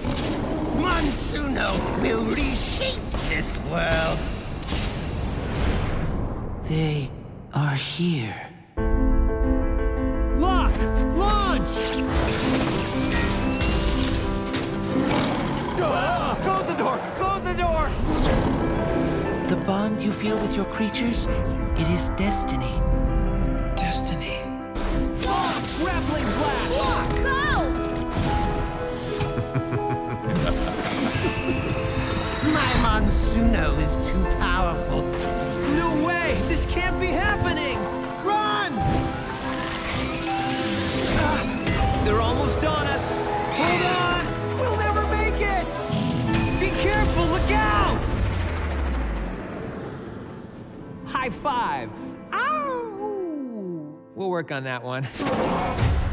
Monsuno will reshape this world. They are here. Lock! Launch! Close the door! Close the door! The bond you feel with your creatures, it is destiny. Destiny. Launch! Grappling blast! Lock, go! My Monsuno is too powerful. No way! This can't be happening! Run! They're almost on us! Hold on! We'll never make it! Be careful! Look out! High five! Ow! We'll work on that one.